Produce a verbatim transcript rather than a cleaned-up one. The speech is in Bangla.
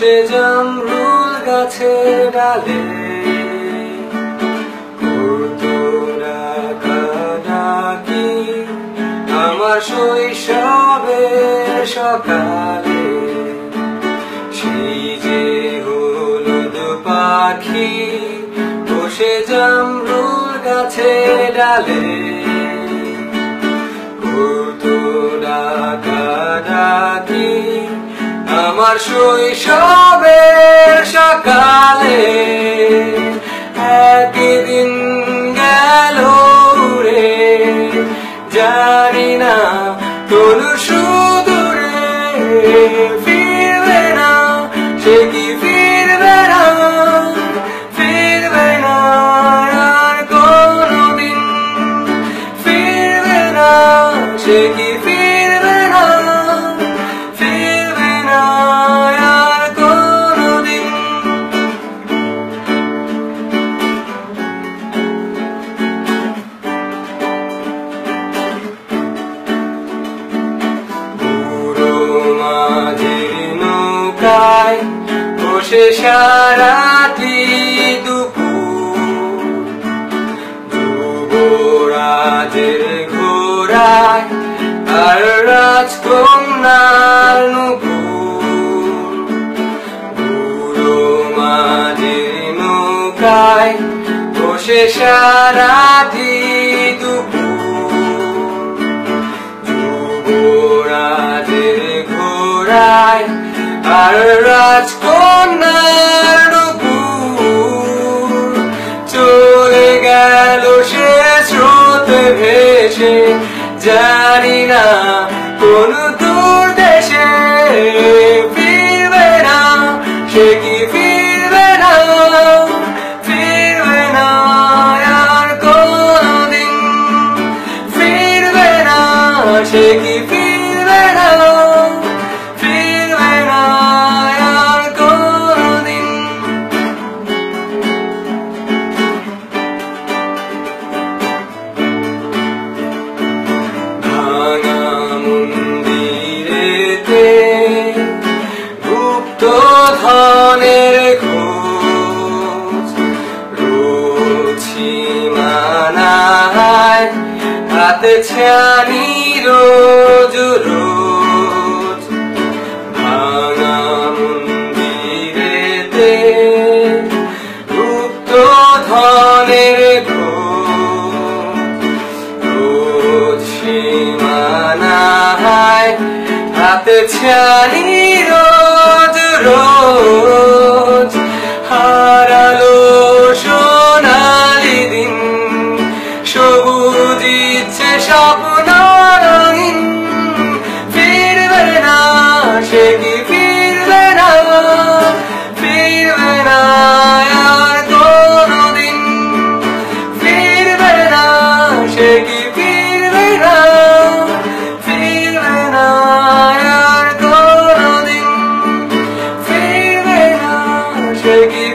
বসে জামরুল গাছের ডালে ডাকাডাকি আমার শৈশবের সকালে। সেই যে হলুদ পাখি বসে জামরুল গাছের ডালে ডাকাডাকি আমার শৈশবের সকালে। একদিন গেল রে জানি না কোন সুদূরে, ফিরবে না সে কি ফিরবে না, ফিরবে না আর কোনদিন, ফিরবে না সে কি ফিরবে না, ফিরবে না আর কোনদিন। পুরো মাঝের নৌকায় বসে সারাটি দুপুর, যুবরাজের ঘোড়ায় আর রাজকন্যার নুপুর। পুরো মাঝের নৌকায় বসে সারাটি দুপুর, যুবরাজের ঘোড়ায় আর রাজকন্যার নুপুর। চলে গেল সে স্রোতে ভেসে জানি না কোন দূর দেশে, ফিরবে না সে কি ফিরবে না, ফিরবে না আর কোনদিন, ফিরবে না সে কি ফিরবে না, ফিরবে না আর কোনদিন। ভাঙা মন্দিরেতে গুপ্ত ধনের খোঁজ, রোজ সীমানায় হাতে ছানি রোজ রোজ। ভাঙা মন্দিরেতে গুপ্ত ধনের খোঁজ, রোজ সীমানায় হাতে ছানি রোজ রোজ। হারালো সোনালি দিন, সবুজ ইচ্ছে স্বপ্ন রঙিন, ফিরবে না সে কি ফিরবে না, ফিরবে না আর কোনদিন, ফিরবে না সে কি ফিরবে না, ফিরবে না আর কোনদিন, ফিরবে না সে কি